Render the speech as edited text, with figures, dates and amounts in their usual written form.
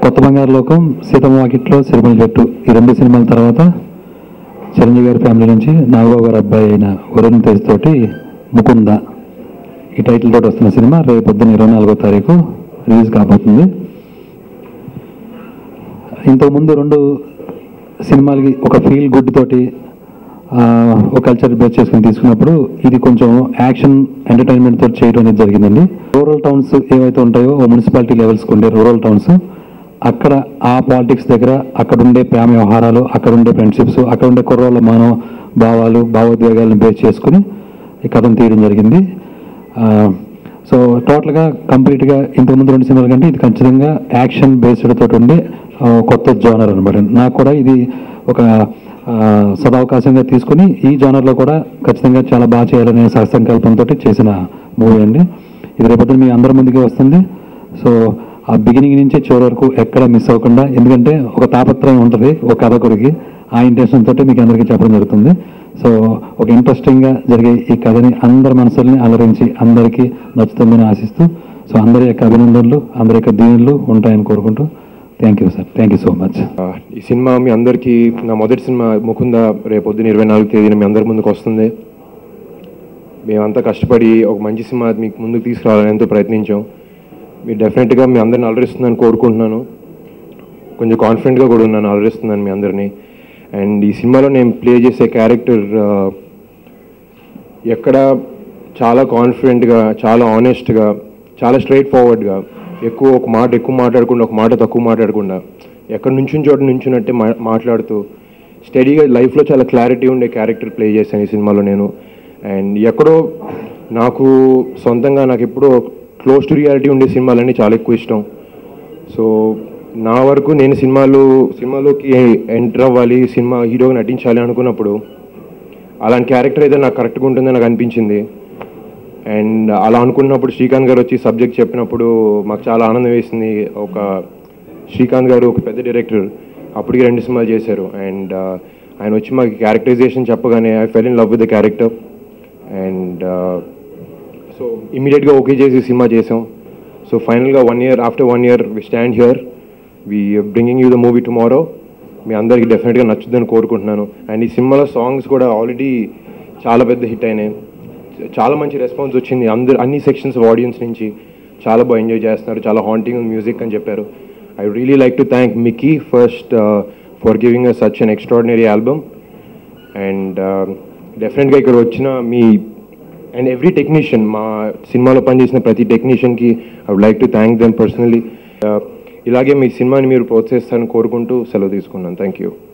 కొత్త బంగారు లోకం, సీతమ్మ వాకిట్లో సిరిమల చెట్టు ఈ 2 సినిమాల తర్వాత చిరంజీవి గారి ఫ్యామిలీ నుంచి నాగబాబు గారి అబ్బాయి అయిన వరుణ్ తేజ్ తోటి ముకుంద ఈ టైటిల్ తోటి వస్తున్న సినిమా రేపు పొద్దున్న 24వ తారీఖు రిలీజ్ కాబోతుంది. ఇంతకుముందు 2 సినిమాలకి ఒక ఫీల్ గుడ్ తోటి ఒక కల్చర్ బేస్ చేసుకుని తీసుకున్నప్పుడు ఇది కొంచెం యాక్షన్ ఎంటర్టైన్మెంట్ తోటి చేయడం అనేది జరిగిందండి. రూరల్ టౌన్స్ ఏవైతే ఉంటాయో మున్సిపాలిటీ లెవెల్స్కి ఉండే రూరల్ టౌన్స్, అక్కడ ఆ పాలిటిక్స్ దగ్గర అక్కడ ఉండే ప్రేమ వ్యవహారాలు, అక్కడ ఉండే ఫ్రెండ్షిప్స్, అక్కడ ఉండే కుర్రోళ్ళ మానవ భావాలు భావోద్వేగాలను బేస్ చేసుకుని ఈ కథను తీయడం జరిగింది. సో టోటల్గా కంప్లీట్గా ఇంతకుముందు 2 సినిమాల కంటే ఇది ఖచ్చితంగా యాక్షన్ బేస్డ్ తోటి ఉండే కొత్త జోనర్ అనమాట. నాకు కూడా ఇది ఒక సదావకాశంగా తీసుకుని ఈ జోనర్లో కూడా ఖచ్చితంగా చాలా బాగా చేయాలనే సహసంకల్పంతో చేసిన మూవీ అండి. ఇది రేపొద్దున మీ అందరి ముందుకే వస్తుంది. సో ఆ బిగినింగ్ నుంచి చివరి వరకు ఎక్కడ మిస్ అవ్వకుండా, ఎందుకంటే ఒక తాపత్రయం ఉంటుంది ఒక కథకుడికి, ఆ ఇంటెన్షన్ తోటి మీకు అందరికీ చెప్పడం జరుగుతుంది. సో ఒక ఇంట్రెస్టింగ్గా జరిగే ఈ కథని అందరి మనసుల్ని అలరించి అందరికీ నచ్చుతుందని ఆశిస్తూ, సో అందరి యొక్క అభినందనలు, అందరి యొక్క దీవెనలు ఉంటాయని కోరుకుంటూ thank you sir. Thank you so much. ఈ సినిమా మీ అందరికీ, నా మొదటి సినిమా ముకుంద రేపు పొద్దున్న 24వ తేదీన మీ అందరి ముందుకు వస్తుంది. మేమంతా కష్టపడి ఒక మంచి సినిమా మీకు ముందుకు తీసుకురావాలని ఎంతో ప్రయత్నించాం. మీరు డెఫినెట్గా మీ అందరిని అలరిస్తుందని కోరుకుంటున్నాను. కొంచెం కాన్ఫిడెంట్గా కూడా ఉన్నాను, అలరిస్తున్నాను మీ అందరినీ. అండ్ ఈ సినిమాలో నేను ప్లే చేసే క్యారెక్టర్ ఎక్కడ చాలా కాన్ఫిడెంట్గా, చాలా ఆనెస్ట్గా, చాలా స్ట్రైట్ ఫార్వర్డ్గా, ఒక మాట ఎక్కువ మాట్లాడకుండా, ఒక మాట తక్కువ మాట్లాడకుండా, ఎక్కడ నుంచుని చోట నుంచున్నట్టే మాట్లాడుతూ స్టడీగా లైఫ్లో చాలా క్లారిటీ ఉండే క్యారెక్టర్ ప్లే చేశాను ఈ సినిమాలో నేను. అండ్ ఎక్కడో నాకు సొంతంగా నాకు ఎప్పుడో క్లోజ్ టు రియాలిటీ ఉండే సినిమాలన్నీ చాలా ఎక్కువ ఇష్టం. సో నా వరకు నేను సినిమాలోకి ఎంటర్ అవ్వాలి, సినిమా హీరోగా నటించాలి అనుకున్నప్పుడు అలాంటి క్యారెక్టర్ అయితే నాకు కరెక్ట్గా ఉంటుందని నాకు అనిపించింది. అండ్ అలా అనుకున్నప్పుడు శ్రీకాంత్ గారు వచ్చి సబ్జెక్ట్ చెప్పినప్పుడు మాకు చాలా ఆనందం వేసింది. శ్రీకాంత్ గారు ఒక పెద్ద డైరెక్టర్, అప్పటికి 2 సినిమాలు చేశారు. అండ్ ఆయన వచ్చి మాకు క్యారెక్టరైజేషన్ చెప్పగానే I fell in love with the character. And so ఇమీడియట్గా ఓకే చేసి సినిమా చేసాం. సో ఫైనల్గా after 1 year we stand here, we bringing you the movie tomorrow. మీ అందరికీ డెఫినెట్గా నచ్చుద్దని కోరుకుంటున్నాను. అండ్ ఈ సినిమాలో సాంగ్స్ కూడా ఆల్రెడీ చాలా పెద్ద హిట్ అయినాయి, చాలా మంచి రెస్పాన్స్ వచ్చింది. అన్ని సెక్షన్స్ ఆఫ్ ఆడియన్స్ నుంచి చాలా బాగా ఎంజాయ్ చేస్తున్నారు, చాలా హాంటింగ్ మ్యూజిక్ అని చెప్పారు. I really like to thank Mickey first for giving us such an extraordinary album. And డెఫినెట్గా ఇక్కడ వచ్చిన అండ్ ఎవ్రీ టెక్నీషియన్, మా సినిమాలో పనిచేసిన ప్రతి టెక్నీషియన్కి I would like to thank them personally. ఇలాగే మీ సినిమాని మీరు ప్రోత్సహిస్తారని కోరుకుంటూ సెలవు తీసుకున్నాను. Thank you.